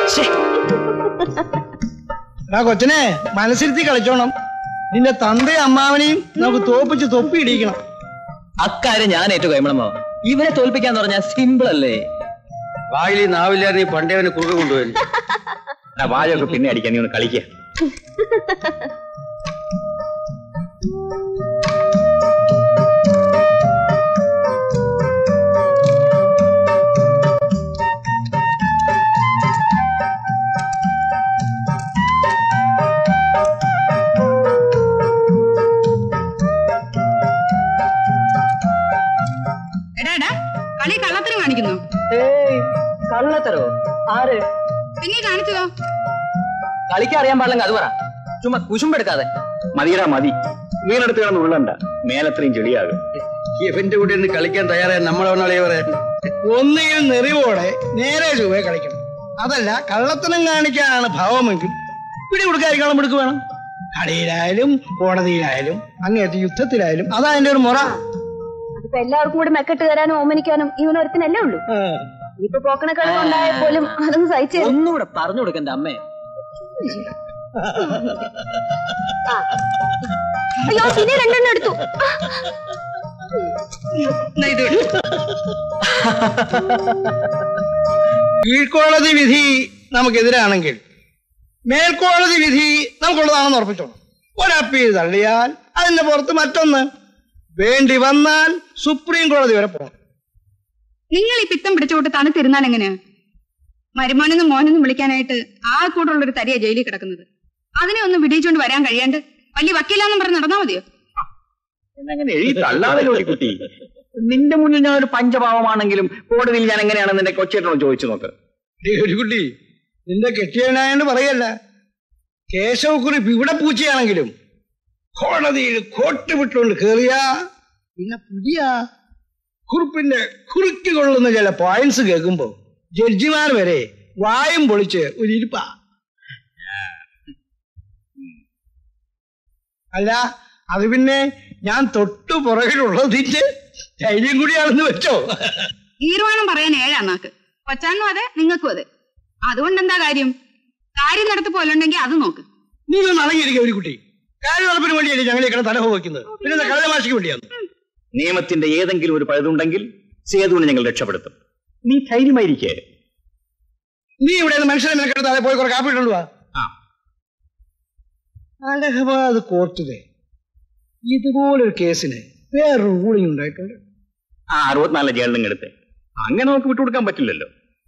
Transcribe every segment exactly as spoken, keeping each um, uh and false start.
കൊച്ചനെ മനസ്സിരുത്തി കളിച്ചോണം. നിന്റെ തന്തയും അമ്മാവനെയും നമുക്ക് തോപ്പിച്ച് തൊപ്പി ഇടിക്കണം. അക്കാര്യം ഞാൻ ഏറ്റു കൈമളമാവും. ഇവരെ തോൽപ്പിക്കാന്ന് പറഞ്ഞാൽ സിമ്പിൾ അല്ലേ? വായിലി നാവില്ലാതെ നീ പണ്ടേവനെ കുറുക കൊണ്ടുപോയി. വായൊക്കെ പിന്നെ അടിക്കാൻ നീ ഒന്ന് കളിക്കുക. കള്ളത്തരോ? ആര് പിന്നെ കാണിച്ചതോ? കളിക്കാൻ അറിയാൻ പാടില്ലെങ്കിൽ അത് പറ. ചുമ്മാ കുശുമ്പെടുക്കാതെ. മതിയടാ മതി. വീണെടുത്ത് കിടന്ന് ഉള്ളണ്ട. മേലത്രയും ചെളിയാകും. ഇവന്റെ കൂടെ ഒന്ന് കളിക്കാൻ തയ്യാറായ നമ്മളെ പറയാൻ ഒന്നുകിൽ നെറിവോടെ നേരെ ചൊവ്വേ കളിക്കണം. അതല്ല കള്ളത്തനം കാണിക്കാനാണ് ഭാവമെങ്കിൽ പിടി കൊടുക്കാതിരിക്കണം. പിടിക്ക് വേണം. കളിയിലായാലും കോടതിയിലായാലും അങ്ങേറ്റ യുദ്ധത്തിലായാലും അതാ എന്റെ ഒരു മുറ. അതിപ്പോ എല്ലാവർക്കും കൂടി മെക്കെട്ട് തരാനും ഓമനിക്കാനും ഇവനൊരുത്തനല്ലേ ഉള്ളൂ. ഇപ്പൊ പോക്കണ കളിവുണ്ടായാൽ പോലും അതൊന്ന് സഹിച്ചു. ഒന്നുകൂടെ പറഞ്ഞു കൊടുക്കണ്ട അമ്മേ. അയ്യോ പിന്നെ രണ്ടെണ്ണം എടുത്തു. കീഴ്ക്കോടതി വിധി നമുക്കെതിരാണെങ്കിൽ മേൽക്കോടതി വിധി നമുക്കുള്ളതാണെന്ന് ഉറപ്പിച്ചോണം. ഒരപ്പീൽ തള്ളിയാൽ അതിന്റെ പുറത്ത് മറ്റൊന്ന്. വേണ്ടി വന്നാൽ സുപ്രീം കോടതി വരെ പോകണം. നിങ്ങൾ ഈ പിത്തം പിടിച്ചോട്ട് തണുത്തിരുന്നാൽ എങ്ങനെയാ? മരുമോനെന്നും മോനെന്നും വിളിക്കാനായിട്ട് ആ കൂട്ടുള്ളൊരു തരിയ ജയിലിൽ കിടക്കുന്നത്. അതിനെ ഒന്ന് വിടിയിച്ചോണ്ട് വരാൻ കഴിയാണ്ട് വലിയ വക്കീലാന്നും പറഞ്ഞ് നടന്നാ മതിയോ? എന്നങ്ങനെ എഴുതി തള്ളാതെ കുട്ടി. നിന്റെ മുന്നിൽ ഞാൻ ഒരു പഞ്ചപാവമാണെങ്കിലും കോടതിയിൽ ഞാൻ എങ്ങനെയാണെന്ന് നിന്റെ കൊച്ചേട്ടനോട് ചോദിച്ചു നോക്ക്. ഒരു കുട്ടി നിന്റെ കെട്ടിയനായോണ്ട് പറയല്ല. കേശവക്കുറിപ്പ് ഇവിടെ പൂച്ചയാണെങ്കിലും കോടതിയിൽ കോട്ട് വിട്ടുകൊണ്ട് കേറിയാ പിന്നെ പുതിയ കുറിപ്പിന്റെ കുറുക്കി കൊള്ളുന്ന ചില പോയിന്റ്സ് കേൾക്കുമ്പോ ജഡ്ജിമാർ വരെ വായും പൊളിച്ച് ഒരു ഇരിപ്പാ. അല്ല അത് പിന്നെ ഞാൻ തൊട്ടു പുറകിലുള്ളതിന്റെ ധൈര്യം കൂടിയാണെന്ന് വെച്ചോ. തീരുമാനം പറയാൻ ഏഴാ നാക്ക്. കൊച്ചാനും അതെ നിങ്ങൾക്കും അതെ. അതുകൊണ്ട് എന്താ കാര്യം? കാര്യം നടത്തി പോലുണ്ടെങ്കിൽ അത് നോക്ക്. നീ ഒന്ന് അടങ്ങിയിരിക്കുക ഒരു കുട്ടി. കാര്യം നടപ്പിന് വേണ്ടിയല്ലേ ഞങ്ങൾ ഇവിടെ തലഹോ വയ്ക്കുന്നത്. പിന്നെ കളമാശിക്ക് വേണ്ടിയാണ്. നിയമത്തിന്റെ ഏതെങ്കിലും ഒരു പഴുതുണ്ടെങ്കിൽ സേതുവിനെ ഞങ്ങൾ രക്ഷപ്പെടുത്തും. നീ ധൈര്യമായിരിക്കേ. നീ ഇവിടെ മനുഷ്യനെ മെനക്കെടുത്താതെ പോയി കുറെ കാപ്പി ഇട്ടുള്ളൂ. അലഹബാദ് കോർട്ടിലെ ഇതുപോലൊരു കേസിന് വേറൊരു റൂളിംഗ് ഉണ്ടായിട്ടുണ്ട്. ആ അറുപത്തിനാല് ജയിലിൽ എടുത്ത് അങ്ങനെ നമുക്ക് വിട്ടുകൊടുക്കാൻ പറ്റില്ലല്ലോ.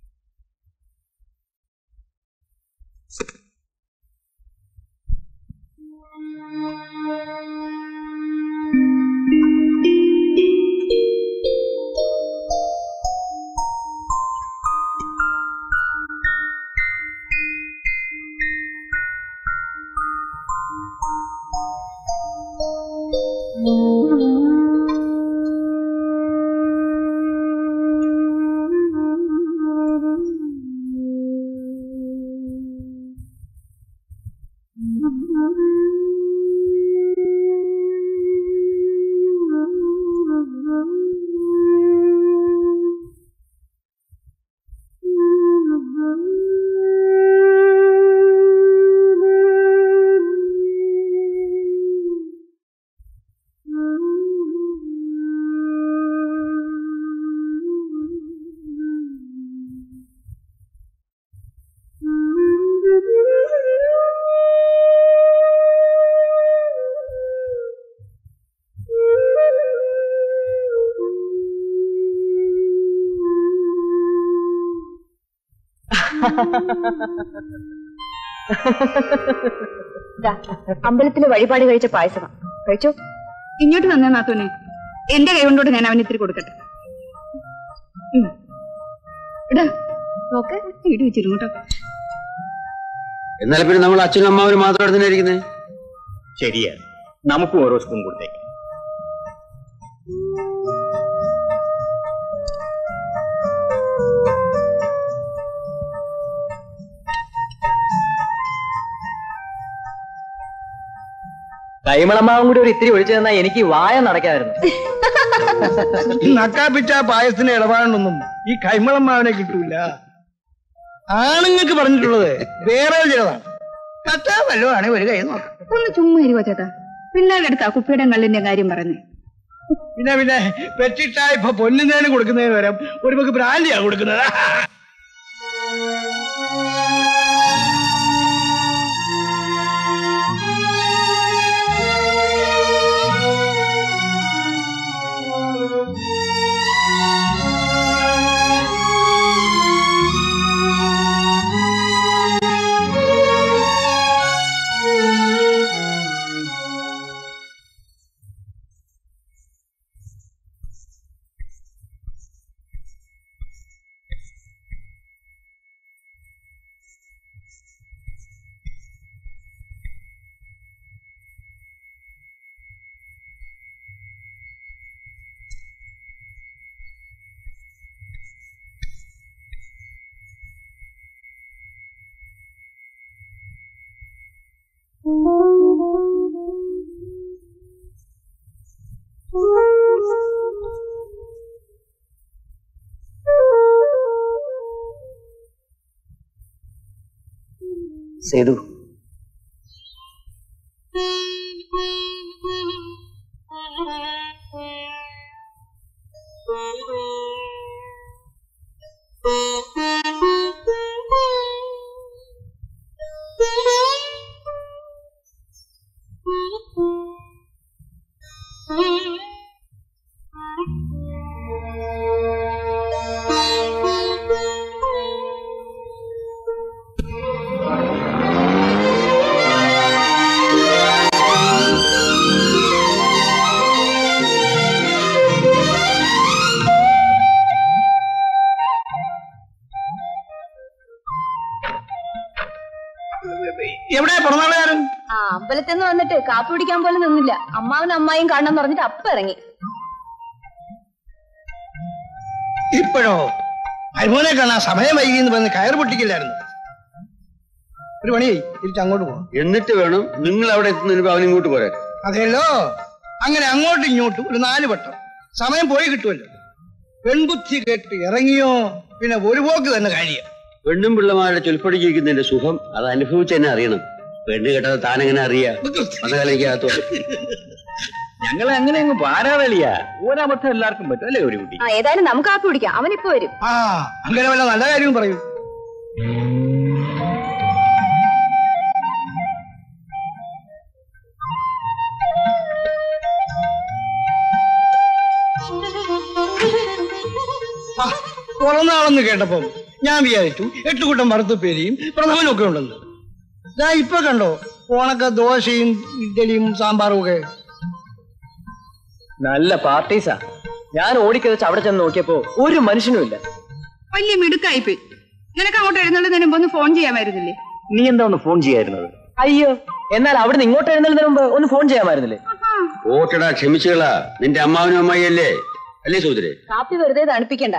അമ്പലത്തിലെ വഴിപാട് കഴിച്ച പായസമാ. കഴിച്ചോ? ഇങ്ങോട്ട് തന്നെ നാത്തൂനെ. എന്റെ കൈ കൊണ്ടോട് ഞാൻ അവന് ഇത്തിരി കൊടുക്കട്ടെ. ഇടി വെച്ചിരുന്നു കേട്ടോ. എന്നാലും പിന്നെ നമ്മൾ അച്ഛനും അമ്മാവനും മാത്രം എടുത്തന്നെ ഇരിക്കുന്നത്. ശരിയാ, നമുക്കും ഓരോ സ്പൂൺ കൊടുത്തേക്ക്. കൈമളമാവും കൂടി ഒരു ഇത്തിരി ഒഴിച്ചു തന്നാൽ എനിക്ക് വായ നടക്കായിരുന്നു. നക്കാപ്പിച്ച പായസത്തിന് ഇടപാടൊന്നും ഈ കൈമളമാവനെ കിട്ടൂല. ആണുങ്ങൾക്ക് പറഞ്ഞിട്ടുള്ളത് വേറെ ചിലതാണ്. മറ്റാ വല്ലതും ഒരു കൈ നോക്കാം. ഒന്ന് ചുമ്മാ ഇരുവോ ചേട്ടാ. പിള്ളേരുടെ അടുത്താ കുപ്പിയുടെ കള്ളിന്റെ കാര്യം പറഞ്ഞു. പിന്നെ പിന്നെ പെറ്റിട്ടാ ഇപ്പൊ പൊന്നുന്നതിന് കൊടുക്കുന്നതിന് വരാം ഒരു പക്ക് ബ്രാൻഡിയാ കൊടുക്കുന്നത്. സേതു, എവിടെ പിറന്നാളുകാരൻ? ആ അമ്പലത്തിൽ നിന്ന് വന്നിട്ട് കാപ്പി പിടിക്കാൻ പോലും നിന്നില്ല. അമ്മാവനും അമ്മായിയും കാണാൻ പറഞ്ഞിട്ട് അപ്പ ഇറങ്ങി. ഇപ്പോഴോ? മരുമോനെ കാണാൻ സമയം വൈകി എന്ന് പറഞ്ഞ് കയറ് പൊട്ടിക്കില്ലായിരുന്നു. ഒരു പണിയായി തിരിച്ച് അങ്ങോട്ട് പോകാം. എന്നിട്ട് വേണം നിങ്ങൾ അവിടെ എത്തുന്നതിന് അവൻ ഇങ്ങോട്ട് പോരാൻ. അതെല്ലോ, അങ്ങനെ അങ്ങോട്ടും ഇങ്ങോട്ടും ഒരു നാല് വട്ടം സമയം പോയി കിട്ടുമല്ലോ. പെൺബുദ്ധി കേട്ട് ഇറങ്ങിയോ പിന്നെ ഒരു പോക്ക് തന്നെ കാര്യം. പെണ്ണും പിള്ളമാരുടെ ചൊൽപ്പടി കേൾക്കുന്നതിന്റെ സുഖം അത് അനുഭവിച്ച് തന്നെ അറിയണം. പെണ്ണ് കേട്ടത് താനെങ്ങനെ അറിയാ? അന്ന കാലിക്കകത്തോ ഞങ്ങൾ അങ്ങനെ അങ്ങ് പാരാതളിയ ഒരബദ്ധം എല്ലാവർക്കും പറ്റും അല്ലേ ഒരു കുട്ടി? ആ ഏതായാലും നമുക്ക് കാപ്പി പിടിക്കാം. അവനിപ്പോ വരും. ആ അങ്ങനെ വല്ല നല്ല കാര്യവും പറയൂ. തുറന്നാളെന്ന് കേട്ടപ്പം ഞാൻ വിചാരിച്ചു എട്ട് കൂട്ടം വറുത്തുപ്പേരിയും പ്രഥമനും ഒക്കെ ഉണ്ടെന്ന്. ഞാൻ ഇപ്പൊ കണ്ടോ ഓണക്ക ദോശയും ഇഡ്ഡലിയും സാമ്പാറും ഒക്കെ. നല്ല പാർട്ടീസാ. ഞാൻ ഓടിക്കതച്ച് അവിടെ ചെന്ന് നോക്കിയപ്പോ ഒരു മനുഷ്യനും ഇല്ല. വലിയ മിടുക്കായിപ്പോയി. നിനക്ക് അങ്ങോട്ട് എഴുന്നള്ളുന്നതിന് മുമ്പ് ഒന്ന് ഫോൺ ചെയ്യാമായിരുന്നില്ലേ? നീ എന്താ ഒന്ന് ഫോൺ ചെയ്യായിരുന്നത്? അയ്യോ, എന്നാൽ അവിടെ ഇങ്ങോട്ട് എഴുന്നള്ളുന്നതിന് മുമ്പ് ഒന്ന് ഫോൺ ചെയ്യാമായിരുന്നില്ലേ? ഓട്ടടാ, ക്ഷമിച്ചുകളാ. നിന്റെ അമ്മാവനും അമ്മായിയല്ലേ അല്ലേ സൂതരെ? കാപ്പി വെറുതെ തണുപ്പിക്കണ്ട.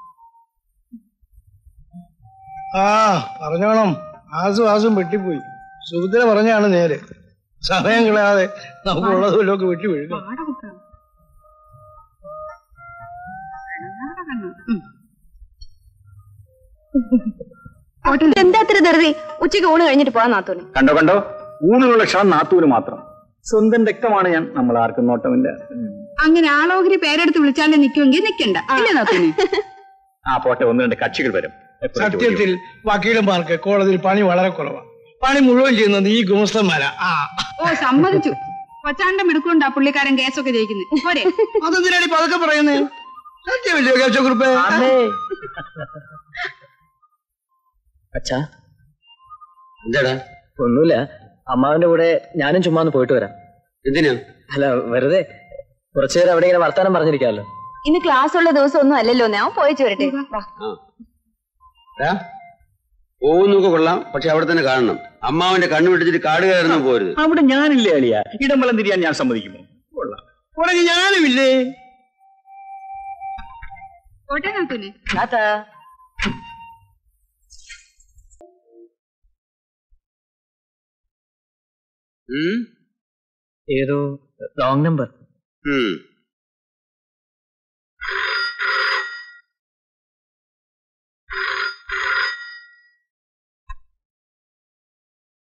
ആ പറഞ്ഞോണം, ആസും ആസും വെട്ടിപ്പോയി. സുഭദ്ര പറഞ്ഞാണ് നേരെ. സമയം കളയാതെ നമുക്ക് ഉള്ളതുമല്ലൊക്കെ വെട്ടി വീഴുക. എന്താ അത്ര ധൃതി? ഉച്ചയ്ക്ക് ഊണ് കഴിഞ്ഞിട്ട് പോവാൻ നാത്തോന്. കണ്ടോ കണ്ടോ, ഊണിനുള്ള ക്ഷണം നാത്തൂര് മാത്രം. സ്വന്തം രക്തമാണ് ഞാൻ, നമ്മൾ ആർക്കും നോട്ടമില്ല. അങ്ങനെ ആളോഹരി പേരെടുത്ത് വിളിച്ചാലേ നിൽക്കുമെങ്കിൽ നിൽക്കണ്ട അല്ലേ നാത്തൂന്? ആ പോട്ടെ, ഒന്ന് രണ്ട് കക്ഷികൾ വരും. സത്യത്തിൽ വക്കീലന്മാർക്ക് കോടതിയിൽ പണി വളരെ കുറവാണ്. പണി മുഴുവൻ ചെയ്യുന്നത് ഈ ഗുമസ്തന്മാരാ. ആ ഓ സമ്മതിച്ചു. കൊച്ചാണ്ടം എടുക്കൊണ്ടാ പുള്ളിക്കാരൻ കേസൊക്കെ ജയിക്കുന്നത്. പോരെ? അതെന്തിനാണ് ഇപ്പൊ അതൊക്കെ പറയുന്നേ? സത്യമല്ലേ കേശവക്കുറുപ്പേ? അച്ഛാ, എന്താടാ? ഒന്നുമില്ല. അമ്മാവിന്റെ കൂടെ ഞാനും ചുമ്മാ ഒന്ന് പോയിട്ട് വരാം. എന്തിനാ? അല്ല, വെറുതെ കുറച്ചു നേരം അവിടെ ഇങ്ങനെ വർത്താനം പറഞ്ഞിരിക്കാമല്ലോ. ഇന്ന് ക്ലാസ് ഉള്ള ദിവസം ഒന്നും അല്ലല്ലോ. ഞാൻ പോയിച്ചു വരട്ടെ. പോകുന്നൊക്കെ കൊള്ളാം, പക്ഷെ അവിടെ തന്നെ കാണണം. അമ്മാവന്റെ കണ്ണു പിടിച്ചിട്ട് കാട് കയറുന്നു പോരുത്. അവിടെ ഞാനില്ലേ അളിയ, ഇടംവളം തിരിയാൻ ഞാൻ സമ്മതിക്കുമോ? കൊള്ളാം. ഉടനെ ഞാനുമില്ലേ? കോട്ടെ നാത്തൂന്. താത്താ, ഏതോ റോങ് നമ്പർ.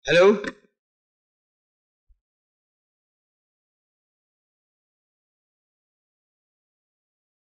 ഹലോ